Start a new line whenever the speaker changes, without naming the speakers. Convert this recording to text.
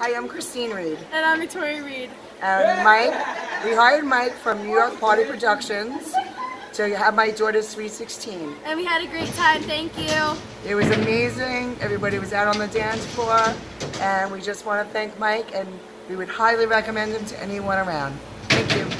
Hi, I'm Christine Reid.
And I'm Victoria Reid.
And Mike, we hired Mike from New York Party Productions to have my daughter's Sweet 16.
And we had a great time, thank you.
It was amazing. Everybody was out on the dance floor. And we just want to thank Mike, and we would highly recommend him to anyone around. Thank you.